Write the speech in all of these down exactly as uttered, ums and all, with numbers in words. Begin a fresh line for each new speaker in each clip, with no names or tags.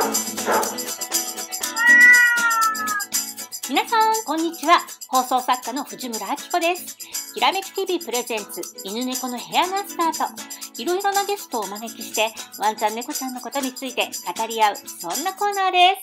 皆さんこんにちは。放送作家の藤村明子です。きらめき ティーブイ プレゼンツ犬猫の部屋がスタート。いろいろなゲストをお招きしてワンちゃん猫ちゃんのことについて語り合う、そんなコーナーです。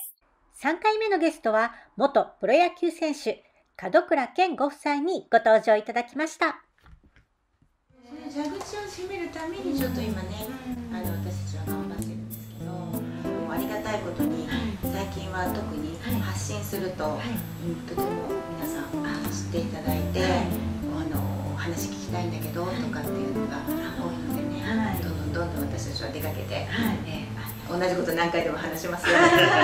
さんかいめのゲストは元プロ野球選手門倉健ご夫妻にご登場いただきました。
蛇口を閉めるためにちょっと今ね、あの私たちは頑張ってるんですけど、ありがたいことに最近は特に発信すると、はい、とても皆さん知っていただいて、はい、あの話聞きたいんだけど、はい、とかっていうのが多いのでね、はい、どんどんどんどん私たちは出かけて、はい、えー、同じこと何回でも話しますよ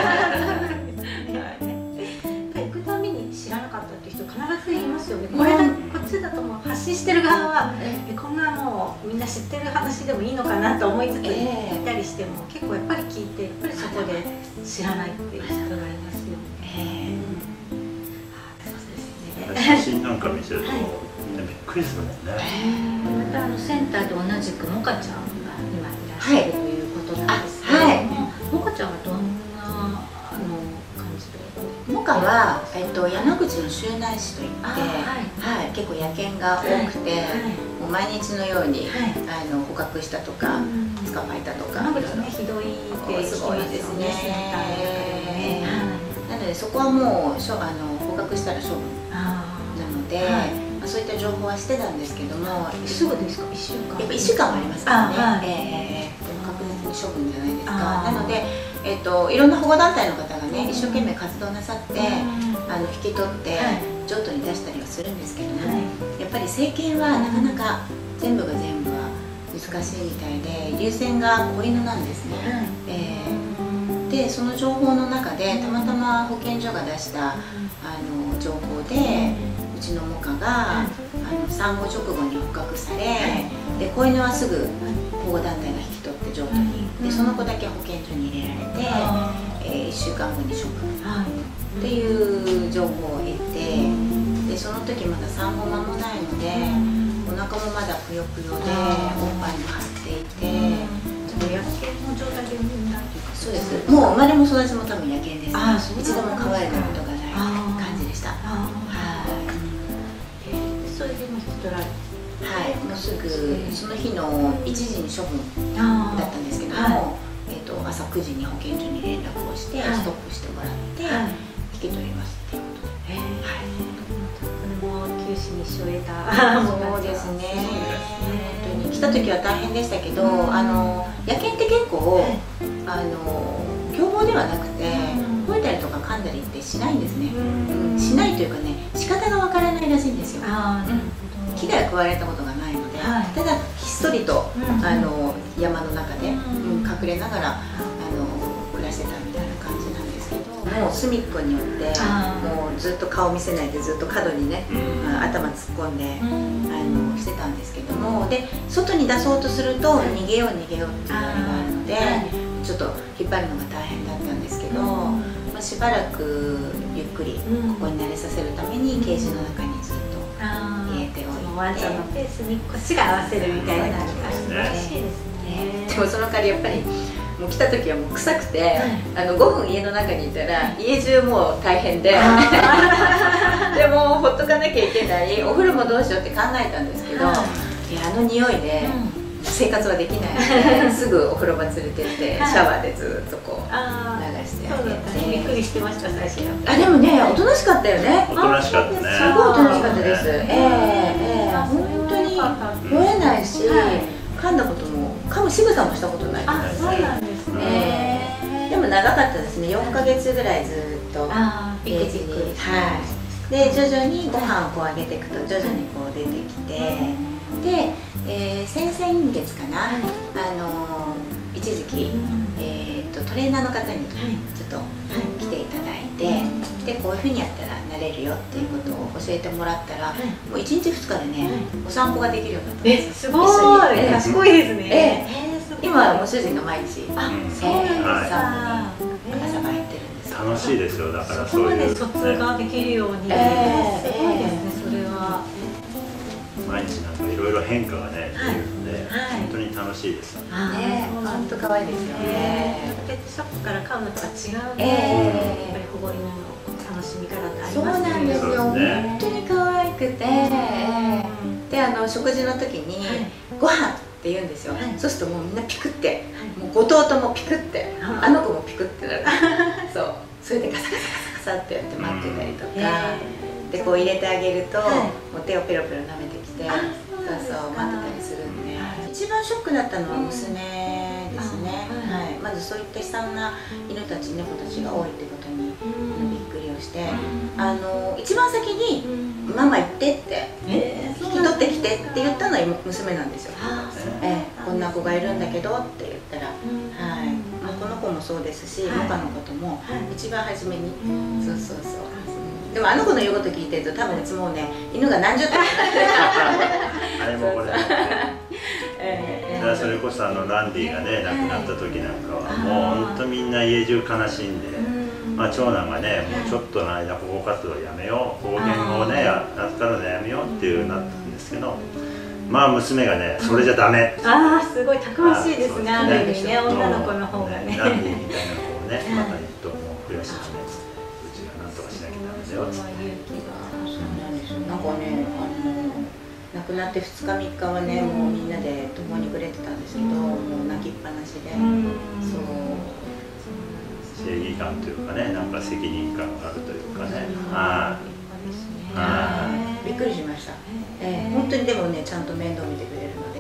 ね。
行くために知らなかったっていう人必ずいますよね。これだこっちだともう発信してる側はえこんなもうみんな知ってる話でもいいのかなと思いつつ聞いたりしても、結構やっぱり聞いてやっぱりそこで知らないっていう人がいますよね。
写真なんか見せるとみんなびっくりするもんね。
またあのセンターで同じくモカちゃんが今いらっしゃるということなんですけども、モカちゃんはどんなあの感じで？
モカは、えっと、山口の周南市といって、はい、結構野犬が多くて、もう毎日のように、あの捕獲したとか、捕まえたとか、
山口ね、ひどいって
すごいですね。なのでそこはもうしょあの捕獲したら処分なので、そういった情報はしてたんですけども、
すぐですか？いっしゅうかん。
やっぱいっしゅうかんはありますからね。でも確実に処分じゃないですか。なので、えっといろんな保護団体の方がね、一生懸命活動なさって、あの引き取って譲渡に出したりはするんですけども、やっぱり生検はなかなか全部が全部は難しいみたいで、優先が子犬なんですね。えー、でその情報の中でたまたま保健所が出したあの情報で、うちのモカがあの産後直後に捕獲され、で子犬はすぐ保護団体が引き取って譲渡に、でその子だけ保健所に入れられて、えー、いっしゅうかんごに処分っていう情報を得て、でその時まだ産後間もないので、お腹もまだぷよぷよでおっぱいも張っていて、
野犬の状態で産んだっていうか、
そうです。もう生まれも育ちも多分野犬です。一度も飼われたことがない感じでした。
それでも引き取られて、
はい、もうすぐその日のいちじに処分だったんですけども、えっと朝くじに保健所に連絡をしてストップしてもらって引き取りますっていうことで、はい、
これも九死に一生を得た。
そうですね。本当に来た時は大変でしたけど、あの野犬って結構あの凶暴ではなくて吠えたりとか噛んだりってしないんですね。しないというかね、仕方がわからないらしいんですよ。危害を加えられたことがないので、ただひっそりとあの山の中で隠れながらあの暮らしてたみたいな感じなんですけど、もう隅っこによってもうずっと顔見せないでずっと角にね頭突っ込んであのしてたんですけども、で外に出そうとすると逃げよう逃げようっていうのがあるので、ちょっと引っ張るのが大変だったんですけど、まあ、しばらくゆっくりここに慣れさせるためにケージの中にずっと入れておいて、
ワンちゃんのペースにこっちが合わせるみたいな感じらしいですね。
でもその代わりやっぱりもう来た時はもう臭くて、あのごふん家の中にいたら家中もう大変ででもほっとかなきゃいけない、お風呂もどうしようって考えたんですけど、いやあの匂いで生活はできないので、すぐお風呂場連れてってシャワーでずっとこう流してあげて。
びっくりしてました最初。
あでもね、おとなしかったよね。
おとなしかったね。
すごいおとなしかったです。ええええ、本当に吠えないし、噛んだことも噛む仕草もしたことない。
あ、そうなんですね。
でも長かったですね。よんかげつぐらいずっとケージに、はい。で徐々にご飯をこうあげていくと徐々にこう出てきて、で、えー、先々月かな、あの一時期、えー、とトレーナーの方にちょっと来ていただいて、でこういうふうにやったらなれるよっていうことを教えてもらったら、もういちにちふつかでね、お散歩ができるようになったんです。
すごい賢いですね。
今はもう主人が毎日
あ、そうなんですか。
朝が入ってるんです。
楽しいですよ。だから
そこまで疎通ができるように、すごいですね。それは。
毎日なんかいろいろ変化がね出るので、本当に楽しいですよ
ね。本当可愛いですよね。
ペットショップから買うのとは違うので、
え
やっぱり保護犬の楽しみ方ってあり
そう
ますね。
なんですよ。本当に可愛くて、であの食事の時にご飯って言うんですよ。そうするともうみんなピクって、もうご頭ともピクって、あの子もピクってなる。そう。それでガサガサガサガサってやって待ってたりとか、でこう入れてあげるともう手をペロペロ舐めてきて、そうそう待ってたりするんで、一番ショックだったのは娘ですね。はい。まずそういった悲惨な犬たち猫たちが多いってことにびっくりをして、あの一番先にママ行ってって引き取ってきてって言ったのは娘なんですよ。ええ、こんな子がいるんだけどって言ったら、はい。まあこの子もそうですし、他のことも一番初めに、そうそうそう。でもあの子の言うこと聞いてると多分いつもね犬が何十頭
あれもこれもね。それこそあのランディがね亡くなった時なんかはもう本当みんな家中悲しんで、まあ長男がねもうちょっとの間保護活動やめよう、保護犬をね扱うのやめようっていうなったんですけど、まあ娘がねそれじゃダメ。
ああすごいたくましいですね。ある意味ね女の子の方がね。
ランディみたいな子をねまた一頭も増やしてね。
なんかね、あの亡くなってふつかみっかはね、もうみんなで共にくれてたんですけど、もう泣きっぱなしで、そう
正義感というかね、なんか責任感があるというかね、はい、
びっくりしました。えー、本当にでもね、ちゃんと面倒見てくれるの